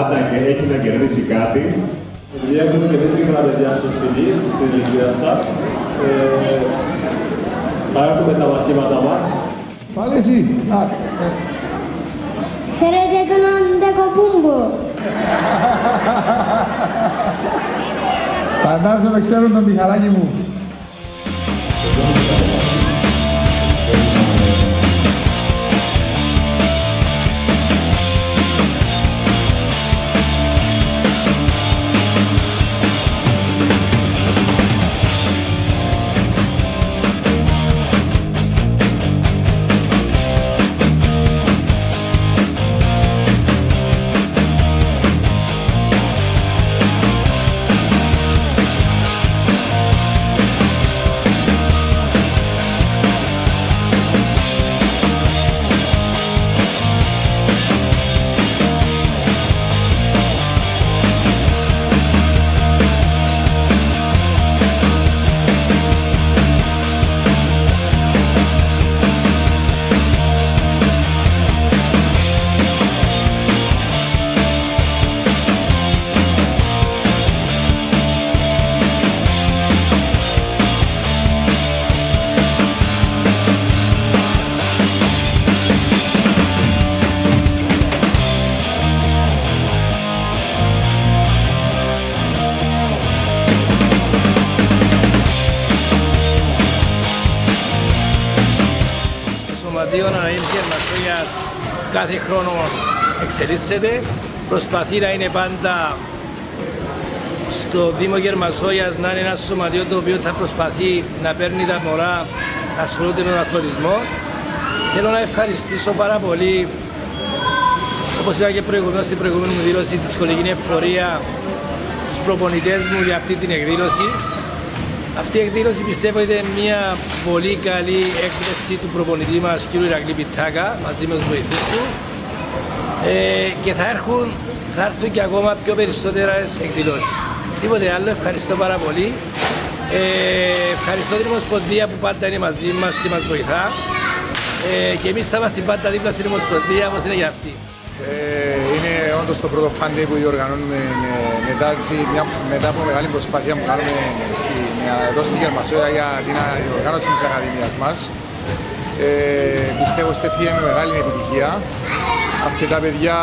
πάντα και έχει να κερδίσει κάτι. Επειδή έχουμε και μικρά παιδιά στο σπίτι, στην ηλικία σας, θα έχουμε τα μαθήματα μας. Πάλι εσύ. Φέρετε τον Αντεκοπούμπο. Φαντάζομαι ξέρουν τον Μιχαλάκη μου. Το Σωματείο Αναήμ Γερμασόγειας κάθε χρόνο εξελίσσεται. Προσπαθεί να είναι πάντα στο Δήμο Γερμασόγειας να είναι ένα σωματείο το οποίο θα προσπαθεί να παίρνει τα μωρά να ασχολούνται με τον αθλητισμό. Θέλω να ευχαριστήσω πάρα πολύ, όπως είπα και προηγουμένως στην προηγούμενη μου δήλωση, τη σχολική εφορία, τους προπονητές μου για αυτή την εκδήλωση. Αυτή η εκδήλωση πιστεύω είναι μια πολύ καλή έκπληξη του προπονητή μας κ. Ηρακλή Πιτάκα μαζί με τους βοηθούς του και θα έρθουν και ακόμα πιο περισσότερες εκδηλώσεις. Τίποτε άλλο, ευχαριστώ πάρα πολύ. Ευχαριστώ την Ομοσπονδία που πάντα είναι μαζί μας και μας βοηθά και εμείς θα είμαστε πάντα δίπλα στην Ομοσπονδία όπως είναι για αυτή. Είναι όντως το πρώτο Fun Day που διοργανώνουμε μετά από μεγάλη προσπάθεια που κάνουμε εδώ στη Γερμασόγεια για την διοργάνωση της Ακαδημίας μας. Πιστεύω στεφτεί με μεγάλη επιτυχία. Αρκετά παιδιά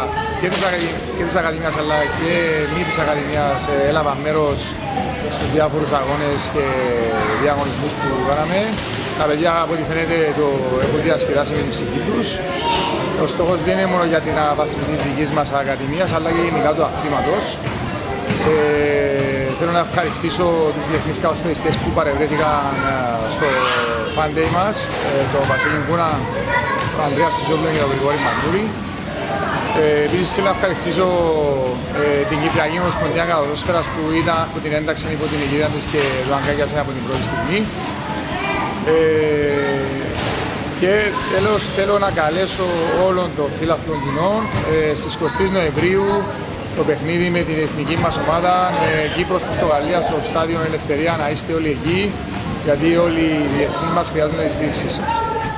και της Ακαδημίας αλλά και μη της Ακαδημίας έλαβαν μέρος στους διάφορους αγώνες και διαγωνισμούς που κάναμε. Τα παιδιά από ό,τι φαίνεται το έχουν διασκεδάσει με την ψυχή τους. Ο στόχος δεν είναι μόνο για την αναβάθμιση της δικής μας Ακαδημίας αλλά και γενικά του αθλήματος. Θέλω να ευχαριστήσω τους διεθνείς καλοσπαιριστές που παρευρέθηκαν στο Fun Day μας, τον Βασίλη Κούνα, τον Ανδρέα Σιζόπουλο και τον Γρηγόρη Μαντούρη. Επίσης θέλω να ευχαριστήσω την Κυπριακή Ομοσπονδία Καλοδόσφαιρας που την ένταξαν υπό την αιγύδα της και το αγκάγιασαν από την πρώτη στιγμή. Και τέλος θέλω να καλέσω όλων των φίλαθλων κοινών στις 23 Νοεμβρίου το παιχνίδι με την εθνική μας ομάδα Κύπρος-Πορτογαλία στο Στάδιο Ελευθερία, να είστε όλοι εκεί γιατί όλοι οι διεθνείς μας χρειάζονται τη στήριξή σας.